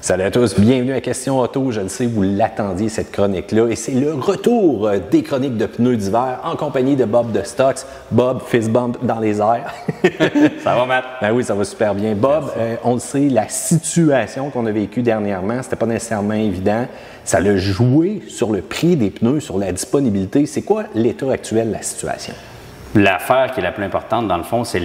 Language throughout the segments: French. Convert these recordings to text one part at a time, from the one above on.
Salut à tous, bienvenue à Question Auto. Je le sais, vous l'attendiez cette chronique-là et c'est le retour des chroniques de pneus d'hiver en compagnie de Bob de Stocks. Bob, fist bump dans les airs. Ça va, Matt? Ben oui, ça va super bien. Bob, on le sait, la situation qu'on a vécue dernièrement, c'était pas nécessairement évident. Ça a joué sur le prix des pneus, sur la disponibilité. C'est quoi l'état actuel de la situation? L'affaire qui est la plus importante, dans le fond, c'est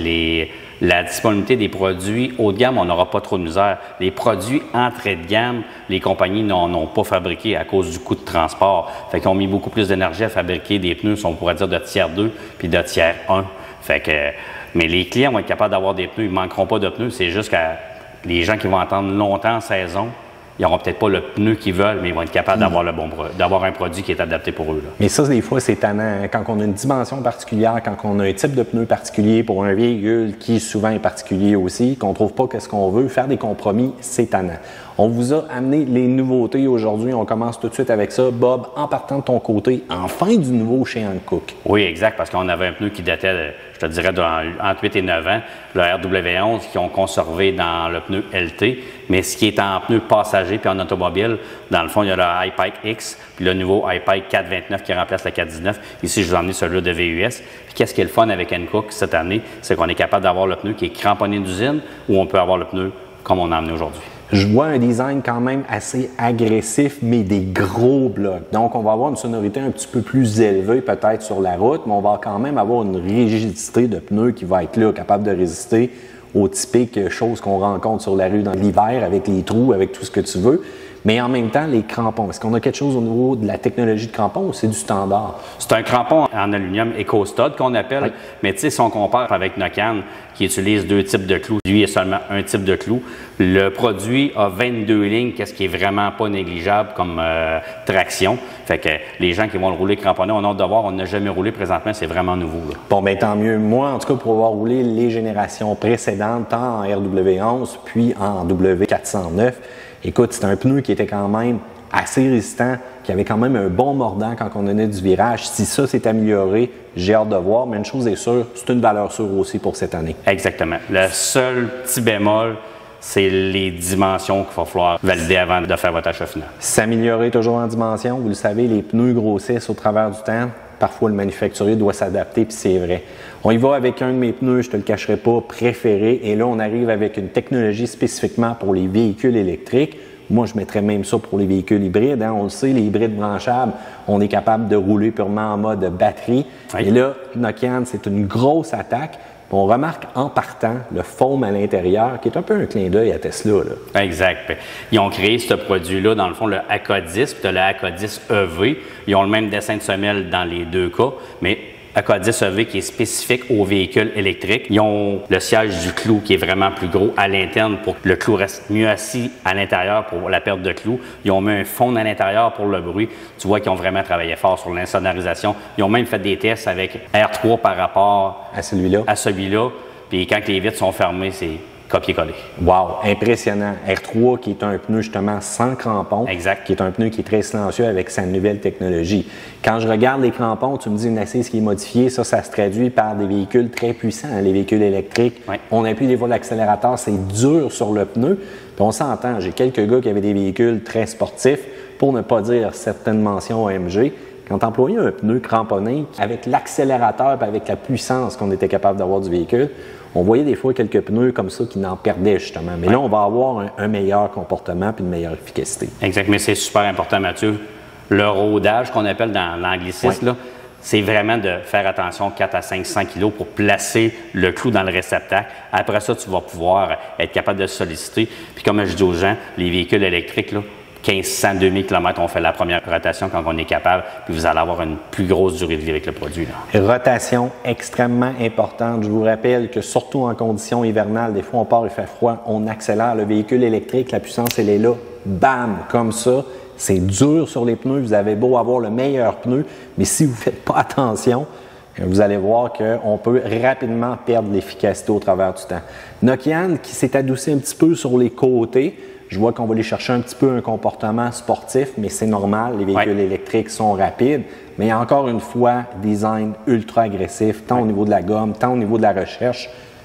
la disponibilité des produits haut de gamme. On n'aura pas trop de misère. Les produits entrée de gamme, les compagnies n'en ont pas fabriqué à cause du coût de transport. Fait qu'ils ont mis beaucoup plus d'énergie à fabriquer des pneus, on pourrait dire de tiers 2 puis de tiers 1. Fait que, mais les clients vont être capables d'avoir des pneus. Ils ne manqueront pas de pneus. C'est juste que les gens qui vont attendre longtemps en saison, ils n'auront peut-être pas le pneu qu'ils veulent, mais ils vont être capables d'avoir un produit qui est adapté pour eux. Là. Mais ça, des fois, c'est tannant. Quand on a une dimension particulière, quand on a un type de pneu particulier pour un véhicule qui souvent est particulier aussi, qu'on ne trouve pas ce qu'on veut, faire des compromis, c'est tannant. On vous a amené les nouveautés aujourd'hui. On commence tout de suite avec ça. Bob, en partant de ton côté, enfin du nouveau chez Hankook. Oui, exact, parce qu'on avait un pneu qui datait, je te dirais, entre 8 et 9 ans, le RW11, qui ont conservé dans le pneu LT. Mais ce qui est en pneu passager puis en automobile, dans le fond, il y a le iPike X, puis le nouveau iPike 429 qui remplace le 419. Ici, je vous ai emmené celui-là de VUS. Puis qu'est-ce qui est le fun avec Hankook cette année? C'est qu'on est capable d'avoir le pneu qui est cramponné d'usine ou on peut avoir le pneu comme on a emmené aujourd'hui. Je vois un design quand même assez agressif, mais des gros blocs. Donc, on va avoir une sonorité un petit peu plus élevée peut-être sur la route, mais on va quand même avoir une rigidité de pneus qui va être là, capable de résister aux typiques choses qu'on rencontre sur la rue dans l'hiver, avec les trous, avec tout ce que tu veux. Mais en même temps, les crampons, est-ce qu'on a quelque chose au niveau de la technologie de crampon ou c'est du standard? C'est un crampon en aluminium EcoStud qu'on appelle, oui. Mais tu sais, si on compare avec Nokian qui utilise deux types de clous, lui, il y a seulement un type de clou. Le produit a 22 lignes, qu'est-ce qui est vraiment pas négligeable comme traction. Fait que les gens qui vont le rouler cramponné, on a hâte de voir, on n'a jamais roulé présentement, c'est vraiment nouveau. Là. Bon, bien tant mieux. Moi, en tout cas, pour avoir roulé les générations précédentes, tant en RW11 puis en W409, écoute, c'était un pneu qui était quand même assez résistant, qui avait quand même un bon mordant quand on donnait du virage. Si ça s'est amélioré, j'ai hâte de voir. Mais une chose est sûre, c'est une valeur sûre aussi pour cette année. Exactement. Le seul petit bémol, c'est les dimensions qu'il va falloir valider avant de faire votre achat final. S'améliorer toujours en dimension. Vous le savez, les pneus grossissent au travers du temps. Parfois, le manufacturier doit s'adapter, puis c'est vrai. On y va avec un de mes pneus, je ne te le cacherai pas, préféré. Et là, on arrive avec une technologie spécifiquement pour les véhicules électriques. Moi, je mettrais même ça pour les véhicules hybrides. Hein. On le sait, les hybrides branchables, on est capable de rouler purement en mode batterie. Oui. Et là, Nokian, c'est une grosse attaque. On remarque en partant le foam à l'intérieur, qui est un peu un clin d'œil à Tesla. Là. Exact. Ils ont créé ce produit-là, dans le fond, le AK10, puis le AK10 EV. Ils ont le même dessin de semelle dans les deux cas, mais AK10 EV qui est spécifique aux véhicules électriques. Ils ont le siège du clou qui est vraiment plus gros à l'interne pour que le clou reste mieux assis à l'intérieur pour la perte de clou. Ils ont mis un fond à l'intérieur pour le bruit. Tu vois qu'ils ont vraiment travaillé fort sur l'insonorisation. Ils ont même fait des tests avec R3 par rapport à celui-là. Puis quand les vitres sont fermées, c'est copier-coller. Wow, impressionnant. R3 qui est un pneu justement sans crampons, exact. Qui est un pneu qui est très silencieux avec sa nouvelle technologie. Quand je regarde les crampons, tu me dis une assise qui est modifiée, ça se traduit par des véhicules très puissants, les véhicules électriques. Oui. On appuie des fois l'accélérateur, c'est dur sur le pneu. Puis on s'entend, j'ai quelques gars qui avaient des véhicules très sportifs, pour ne pas dire certaines mentions AMG. Quand on employait un pneu cramponné, avec l'accélérateur et avec la puissance qu'on était capable d'avoir du véhicule, on voyait des fois quelques pneus comme ça qui n'en perdaient justement. Mais là, on va avoir un meilleur comportement et une meilleure efficacité. Exact, mais c'est super important, Mathieu. Le rodage qu'on appelle dans l'anglicisme, là, c'est vraiment de faire attention 4 à 500 kg pour placer le clou dans le réceptacle. Après ça, tu vas pouvoir être capable de solliciter. Puis comme je dis aux gens, les véhicules électriques, là, 1500, 2000 km, on fait la première rotation quand on est capable, puis vous allez avoir une plus grosse durée de vie avec le produit. Là. Rotation extrêmement importante. Je vous rappelle que surtout en conditions hivernales, des fois on part, il fait froid, on accélère le véhicule électrique, la puissance elle est là, bam, comme ça. C'est dur sur les pneus, vous avez beau avoir le meilleur pneu, mais si vous ne faites pas attention, vous allez voir qu'on peut rapidement perdre l'efficacité au travers du temps. Nokian qui s'est adouci un petit peu sur les côtés, je vois qu'on va aller chercher un petit peu un comportement sportif, mais c'est normal, les véhicules électriques sont rapides. Mais encore une fois, design ultra agressif, tant au niveau de la gomme, tant au niveau de la recherche.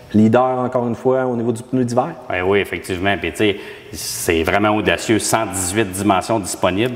Leader, encore une fois, au niveau du pneu d'hiver. Oui, effectivement. Puis, tu sais, c'est vraiment audacieux. 118 dimensions disponibles,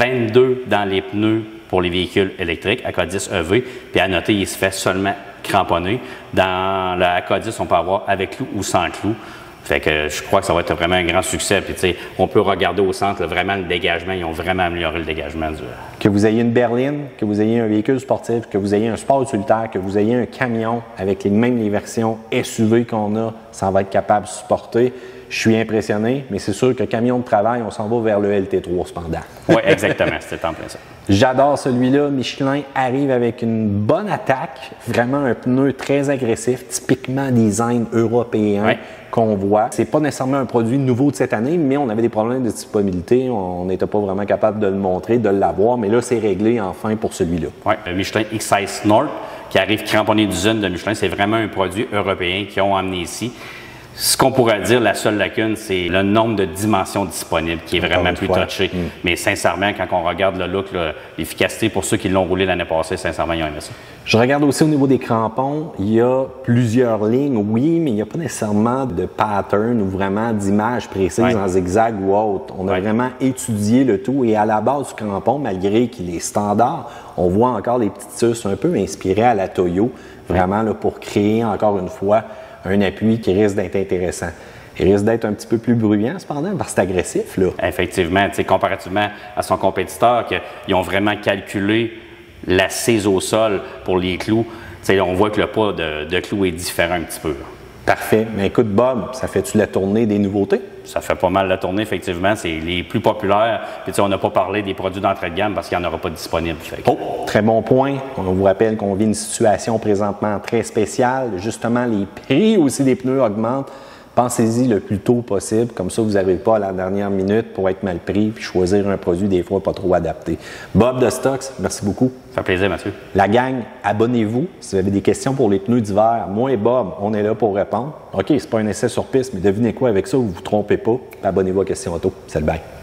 22 dans les pneus pour les véhicules électriques, AK10 EV. Puis, à noter, il se fait seulement cramponner. Dans le AK10, on peut avoir avec clou ou sans clou. Fait que je crois que ça va être vraiment un grand succès. Puis, tu sais, on peut regarder au centre, là, vraiment le dégagement. Ils ont vraiment amélioré le dégagement du. Que vous ayez une berline, que vous ayez un véhicule sportif, que vous ayez un sport utilitaire, que vous ayez un camion avec les versions SUV qu'on a, ça va être capable de supporter. Je suis impressionné, mais c'est sûr que camion de travail, on s'en va vers le LT3 cependant. Oui, exactement. C'était en plein ça. J'adore celui-là. Michelin arrive avec une bonne attaque, vraiment un pneu très agressif, typiquement design européen qu'on voit. C'est pas nécessairement un produit nouveau de cette année, mais on avait des problèmes de disponibilité. On n'était pas vraiment capable de le montrer, de l'avoir, mais là, c'est réglé enfin pour celui-là. Oui, le Michelin X-Size North qui arrive cramponné d'usine de Michelin, c'est vraiment un produit européen qu'ils ont amené ici. Ce qu'on pourrait dire, la seule lacune, c'est le nombre de dimensions disponibles qui est vraiment plus touché. Mais sincèrement, quand on regarde le look, l'efficacité, pour ceux qui l'ont roulé l'année passée, sincèrement, ils ont aimé ça. Je regarde aussi au niveau des crampons, il y a plusieurs lignes, oui, mais il n'y a pas nécessairement de pattern ou vraiment d'image précise en zigzag ou autre. On a vraiment étudié le tout et à la base du crampon, malgré qu'il est standard, on voit encore des petites suces un peu inspirées à la Toyo, vraiment là, pour créer encore une fois un appui qui risque d'être intéressant. Il risque d'être un petit peu plus bruyant, cependant, parce que c'est agressif, là. Effectivement, comparativement à son compétiteur, ils ont vraiment calculé l'assise au sol pour les clous. On voit que le poids de clous est différent un petit peu. Parfait. Mais écoute, Bob, ça fait-tu la tournée des nouveautés? Ça fait pas mal la tournée, effectivement. C'est les plus populaires. Puis, on n'a pas parlé des produits d'entrée de gamme parce qu'il n'y en aura pas de disponibles. Oh, très bon point. On vous rappelle qu'on vit une situation présentement très spéciale. Justement, les prix aussi des pneus augmentent. Pensez-y le plus tôt possible. Comme ça, vous n'arrivez pas à la dernière minute pour être mal pris puis choisir un produit des fois pas trop adapté. Bob de Stocks, merci beaucoup. Ça fait plaisir, Mathieu. La gang, abonnez-vous. Si vous avez des questions pour les pneus d'hiver, moi et Bob, on est là pour répondre. OK, c'est pas un essai sur piste, mais devinez quoi avec ça, vous ne vous trompez pas. Abonnez-vous à Question Auto. Salut, bye.